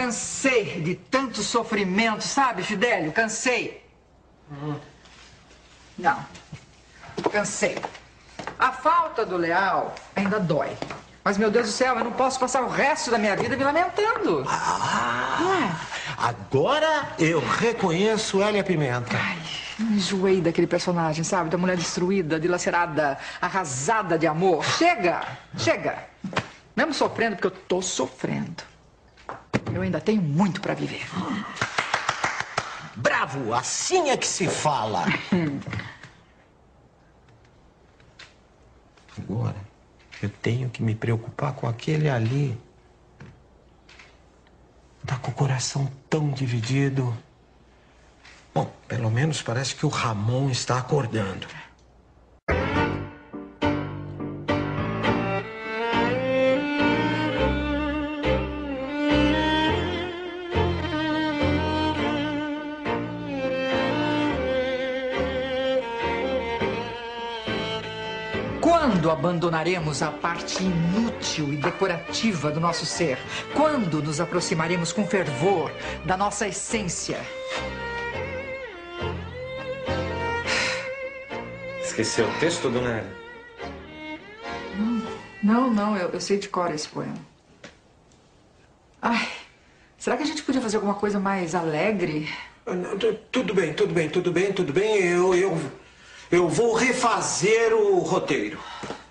cansei de tanto sofrimento, sabe, Fidélio? Cansei. Não. Cansei. A falta do Leal ainda dói. Mas, meu Deus do céu, eu não posso passar o resto da minha vida me lamentando. Agora eu reconheço Hélia Pimenta. Ai, enjoei daquele personagem, sabe? Da mulher destruída, dilacerada, arrasada de amor. Chega! Chega! Mesmo sofrendo, porque eu tô sofrendo. Eu ainda tenho muito pra viver. Bravo! Assim é que se fala. Agora, eu tenho que me preocupar com aquele ali. Tá com o coração tão dividido. Bom, pelo menos parece que o Ramon está acordando. Quando abandonaremos a parte inútil e decorativa do nosso ser? Quando nos aproximaremos com fervor da nossa essência? Esqueceu o texto, dona Hélia? Não, eu sei de cor esse poema. Ai, será que a gente podia fazer alguma coisa mais alegre? Tudo bem. Eu vou refazer o roteiro.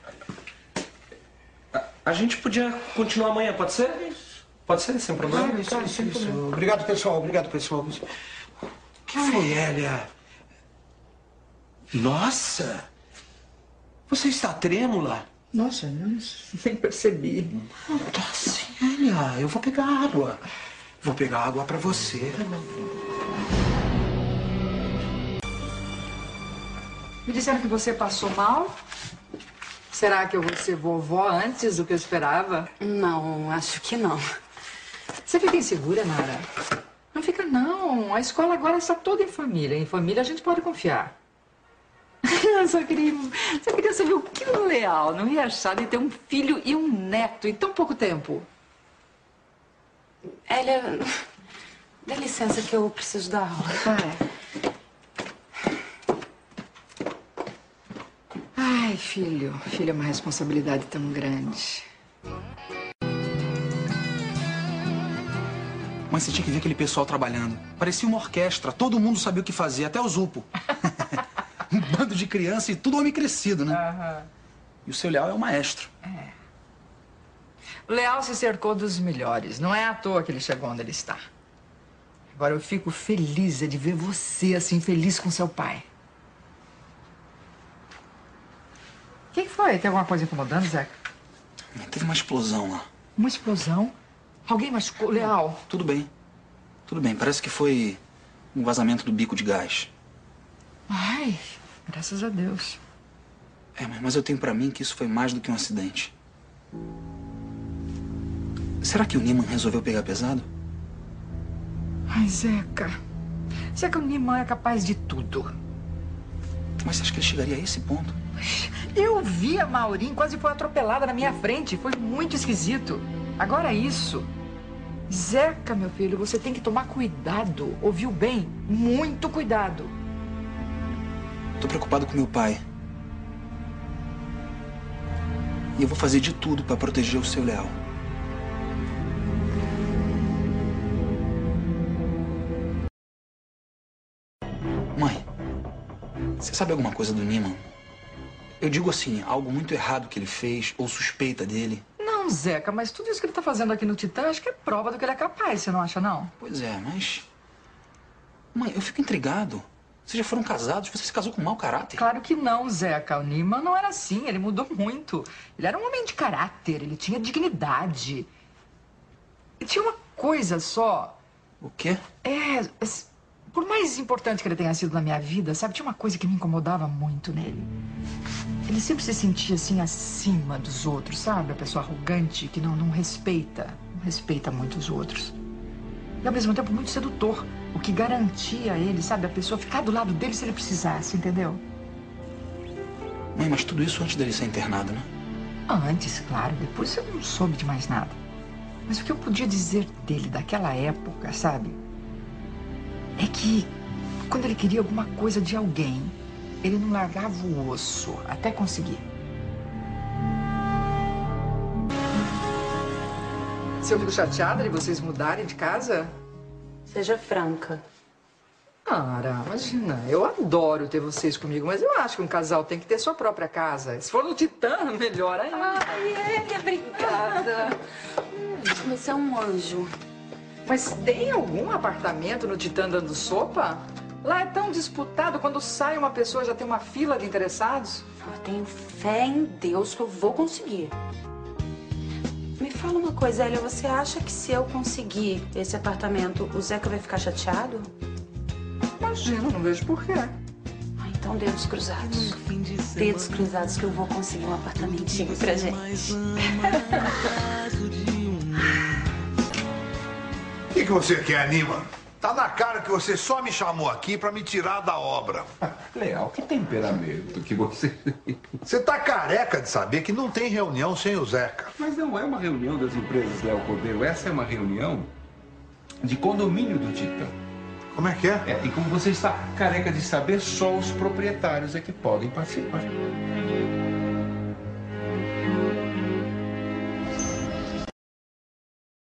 A gente podia continuar amanhã, pode ser? Pode ser, sem problema? Isso. Obrigado, pessoal. O que foi, Hélia? Nossa! Você está trêmula? Nossa, nem percebi. Tá sim, Hélia. Eu vou pegar água. Vou pegar água pra você. Me disseram que você passou mal. Será que eu vou ser vovó antes do que eu esperava? Não, acho que não. Você fica insegura, Nara? Não fica, não. A escola agora está toda em família. Em família a gente pode confiar. Eu só queria saber o que o Leal não ia achar de ter um filho e um neto em tão pouco tempo. Hélia, dá licença que eu preciso dar aula. Vai. Ai, filho é uma responsabilidade tão grande. Mas você tinha que ver aquele pessoal trabalhando. Parecia uma orquestra, todo mundo sabia o que fazer, até o Zupo. Um bando de criança e tudo homem crescido, né? Aham. E o seu Leal é o maestro. O Leal se cercou dos melhores. Não é à toa que ele chegou onde ele está. Agora eu fico feliz de ver você assim, feliz com seu pai. O que foi? Tem alguma coisa incomodando, Zeca? Teve uma explosão lá. Uma explosão? Alguém machucou o Leal? Tudo bem. Parece que foi um vazamento do bico de gás. Ai, graças a Deus. Mas eu tenho pra mim que isso foi mais do que um acidente. Será que o Niman resolveu pegar pesado? Ai, Zeca. O Niman é capaz de tudo. Mas você acha que ele chegaria a esse ponto? Eu vi a Maureen quase foi atropelada na minha frente. Foi muito esquisito. Agora isso. Zeca, meu filho, você tem que tomar cuidado. Ouviu bem? Muito cuidado. Tô preocupado com meu pai. E eu vou fazer de tudo pra proteger o seu Leal. Mãe, você sabe alguma coisa do Niman? Eu digo assim, algo muito errado que ele fez ou suspeita dele. Não, Zeca, mas tudo isso que ele tá fazendo aqui no Titã, acho que é prova do que ele é capaz, você não acha, não? Pois é, mas... Mãe, eu fico intrigado. Vocês já foram casados? Você se casou com mau caráter? Claro que não, Zeca. O Niman não era assim, ele mudou muito. Ele era um homem de caráter, ele tinha dignidade. E tinha uma coisa só. O quê? Por mais importante que ele tenha sido na minha vida, sabe, tinha uma coisa que me incomodava muito nele. Ele sempre se sentia assim acima dos outros, sabe? A pessoa arrogante que não respeita muito os outros. E ao mesmo tempo muito sedutor, o que garantia a ele, sabe, a pessoa ficar do lado dele se ele precisasse, entendeu? Mãe, mas tudo isso antes dele ser internado, né? Antes, claro, depois eu não soube de mais nada. Mas o que eu podia dizer dele daquela época, sabe? É que quando ele queria alguma coisa de alguém, ele não largava o osso até conseguir. Se eu fico chateada de vocês mudarem de casa? Seja franca. Ara, imagina, eu adoro ter vocês comigo, mas eu acho que um casal tem que ter sua própria casa. Se for no Titã, melhor ainda. Ai, obrigada. Você é um anjo. Mas tem algum apartamento no Titã dando sopa? Lá é tão disputado, quando sai uma pessoa já tem uma fila de interessados. Eu tenho fé em Deus que eu vou conseguir. Me fala uma coisa, Elia, você acha que se eu conseguir esse apartamento, o Zeca vai ficar chateado? Imagina, não vejo porquê. Ah, então dedos cruzados. Dedos cruzados que eu vou conseguir um apartamentinho pra gente. O que você quer, Anima? Tá na cara que você só me chamou aqui pra me tirar da obra. Leal, que temperamento que você... Você tá careca de saber que não tem reunião sem o Zeca. Mas não é uma reunião das empresas Léo Cordeiro, essa é uma reunião de condomínio do Titã. Como é que é? E como você está careca de saber, só os proprietários é que podem participar.